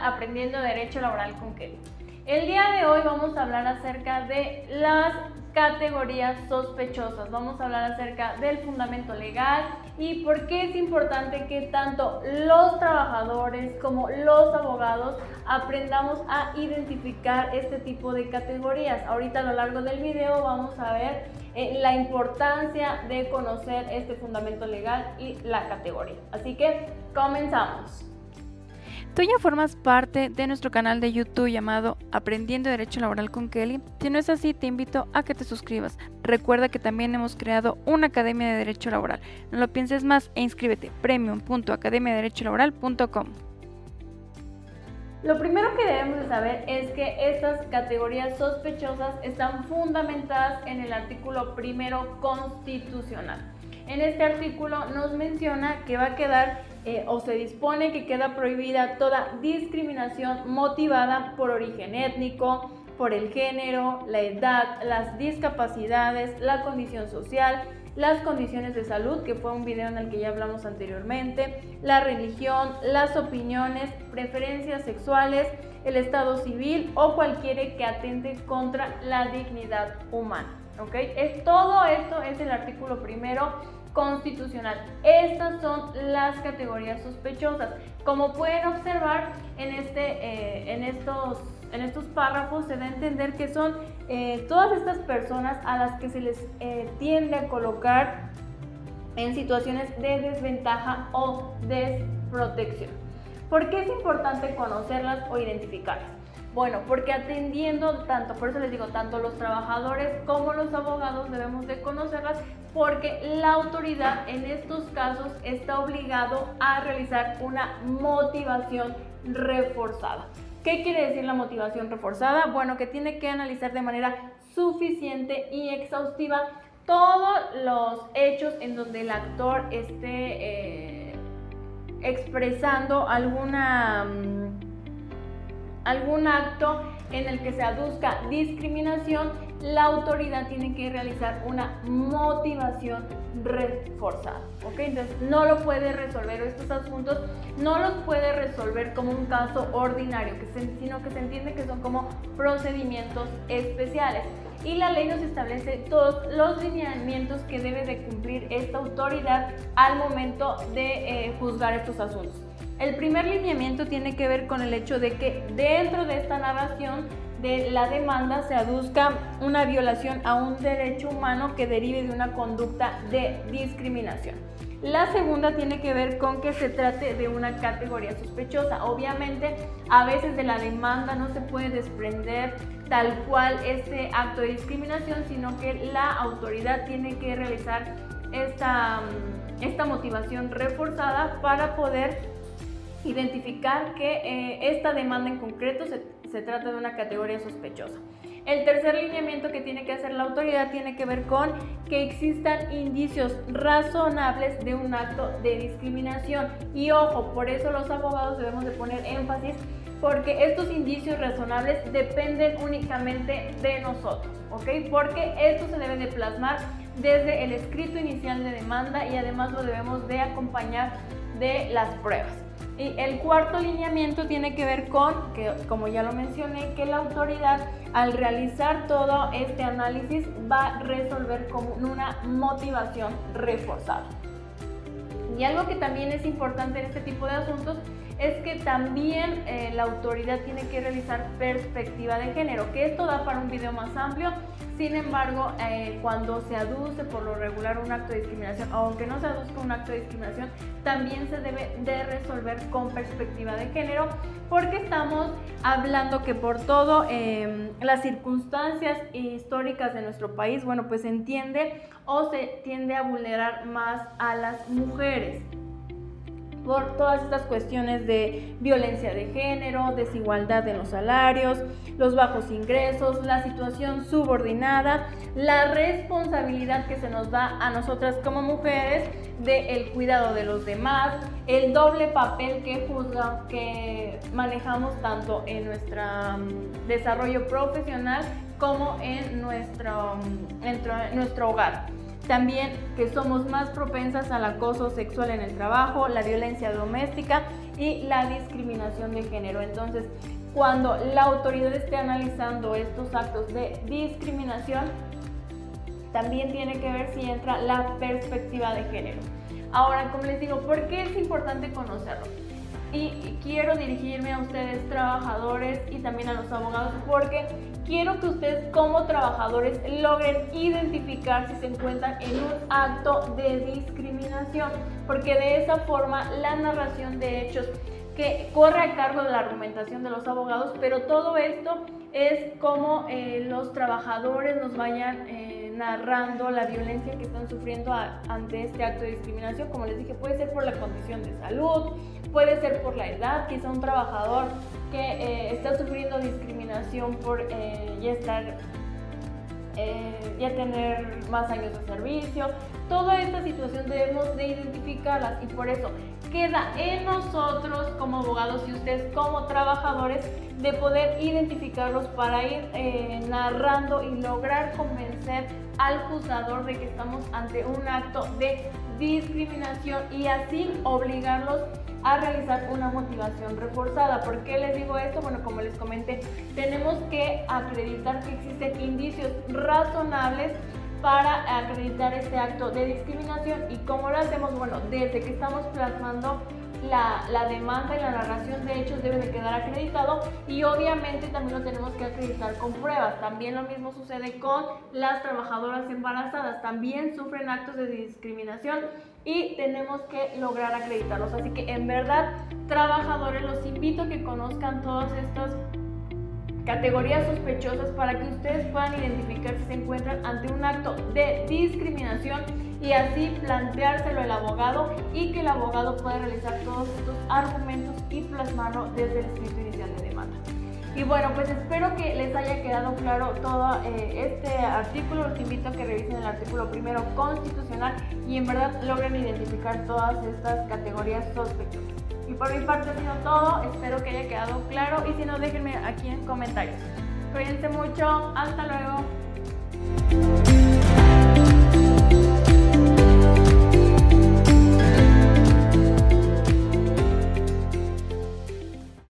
Aprendiendo Derecho Laboral con Kelly. El día de hoy vamos a hablar acerca de las categorías sospechosas. Vamos a hablar acerca del fundamento legal y por qué es importante que tanto los trabajadores como los abogados aprendamos a identificar este tipo de categorías. Ahorita a lo largo del video vamos a ver la importancia de conocer este fundamento legal y la categoría. Así que comenzamos. Tú ya formas parte de nuestro canal de YouTube llamado Aprendiendo Derecho Laboral con Kelly. Si no es así, te invito a que te suscribas. Recuerda que también hemos creado una academia de derecho laboral. No lo pienses más e inscríbete premium.academiaderecholaboral.com. Lo primero que debemos de saber es que estas categorías sospechosas están fundamentadas en el artículo primero constitucional. En este artículo nos menciona que va a quedar o se dispone que queda prohibida toda discriminación motivada por origen étnico, por el género, la edad, las discapacidades, la condición social, las condiciones de salud, que fue un video en el que ya hablamos anteriormente, la religión, las opiniones, preferencias sexuales, el estado civil o cualquiera que atente contra la dignidad humana. ¿Okay? Todo esto es el artículo primero constitucional. Estas son las categorías sospechosas. Como pueden observar en estos párrafos se da a entender que son todas estas personas a las que se les tiende a colocar en situaciones de desventaja o desprotección. ¿Por qué es importante conocerlas o identificarlas? Bueno, porque atendiendo por eso les digo, tanto los trabajadores como los abogados debemos de conocerlas, porque la autoridad en estos casos está obligado a realizar una motivación reforzada. ¿Qué quiere decir la motivación reforzada? Bueno, que tiene que analizar de manera suficiente y exhaustiva todos los hechos en donde el actor esté expresando algún acto en el que se aduzca discriminación. La autoridad tiene que realizar una motivación reforzada, ¿ok? Entonces no lo puede resolver, estos asuntos no los puede resolver como un caso ordinario, sino que se entiende que son como procedimientos especiales. Y la ley nos establece todos los lineamientos que debe de cumplir esta autoridad al momento de juzgar estos asuntos. El primer lineamiento tiene que ver con el hecho de que dentro de esta narración de la demanda se aduzca una violación a un derecho humano que derive de una conducta de discriminación. La segunda tiene que ver con que se trate de una categoría sospechosa. Obviamente, a veces de la demanda no se puede desprender tal cual este acto de discriminación, sino que la autoridad tiene que realizar esta motivación reforzada para poder identificar que esta demanda en concreto se trata de una categoría sospechosa. El tercer lineamiento que tiene que hacer la autoridad tiene que ver con que existan indicios razonables de un acto de discriminación. Y ojo, por eso los abogados debemos de poner énfasis, porque estos indicios razonables dependen únicamente de nosotros, ¿ok? Porque esto se debe de plasmar desde el escrito inicial de demanda y además lo debemos de acompañar de las pruebas. Y el cuarto lineamiento tiene que ver con, que como ya lo mencioné, que la autoridad al realizar todo este análisis va a resolver con una motivación reforzada. Y algo que también es importante en este tipo de asuntos es que también la autoridad tiene que realizar perspectiva de género, que esto da para un video más amplio. Sin embargo, cuando se aduce por lo regular un acto de discriminación, aunque no se aduzca un acto de discriminación, también se debe de resolver con perspectiva de género, porque estamos hablando que por todo las circunstancias históricas de nuestro país, bueno, pues se entiende o se tiende a vulnerar más a las mujeres por todas estas cuestiones de violencia de género, desigualdad en los salarios, los bajos ingresos, la situación subordinada, la responsabilidad que se nos da a nosotras como mujeres del cuidado de los demás, el doble papel que manejamos tanto en nuestro desarrollo profesional como en nuestro hogar. También que somos más propensas al acoso sexual en el trabajo, la violencia doméstica y la discriminación de género. Entonces, cuando la autoridad esté analizando estos actos de discriminación, también tiene que ver si entra la perspectiva de género. Ahora, como les digo, ¿por qué es importante conocerlo? Y quiero dirigirme a ustedes trabajadores y también a los abogados, porque quiero que ustedes como trabajadores logren identificar si se encuentran en un acto de discriminación, porque de esa forma la narración de hechos que corre a cargo de la argumentación de los abogados, pero todo esto es como los trabajadores nos vayan narrando la violencia que están sufriendo ante este acto de discriminación. Como les dije, puede ser por la condición de salud, puede ser por la edad, quizá un trabajador que está sufriendo discriminación por ya tener más años de servicio. Toda esta situación debemos de identificarlas y por eso queda en nosotros como abogados y ustedes como trabajadores de poder identificarlos para ir narrando y lograr convencer al juzgador de que estamos ante un acto de discriminación y así obligarlos a realizar una motivación reforzada. ¿Por qué les digo esto? Bueno, como les comenté, tenemos que acreditar que existen indicios razonables para acreditar este acto de discriminación. ¿Y cómo lo hacemos? Bueno, desde que estamos plasmando la demanda y la narración de hechos debe de quedar acreditado y obviamente también lo tenemos que acreditar con pruebas. También lo mismo sucede con las trabajadoras embarazadas, también sufren actos de discriminación y tenemos que lograr acreditarlos. Así que en verdad, trabajadores, los invito a que conozcan todas estas categorías sospechosas para que ustedes puedan identificar si se encuentran ante un acto de discriminación y así planteárselo al abogado y que el abogado pueda realizar todos estos argumentos y plasmarlo desde el escrito inicial de demanda. Y bueno, pues espero que les haya quedado claro todo este artículo. Los invito a que revisen el artículo primero constitucional y en verdad logren identificar todas estas categorías sospechosas. Y por mi parte ha sido todo, espero que haya quedado claro y si no, déjenme aquí en comentarios. Cuídense mucho, hasta luego.